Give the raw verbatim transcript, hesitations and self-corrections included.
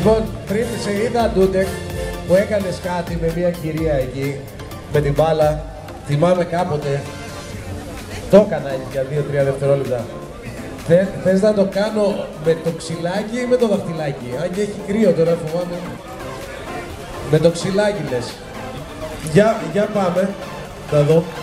Λοιπόν, πριν σε είδα, Ντούντεκ, που έκανες κάτι με μια κυρία εκεί, με την μπάλα. Θυμάμαι κάποτε, το έκανα για δύο τρία δευτερόλεπτα. Θε, θες να το κάνω με το ξυλάκι ή με το δαχτυλάκι? Αν και έχει κρύο τώρα, φοβάμαι. Με το ξυλάκι λες. Για, για πάμε, να δω.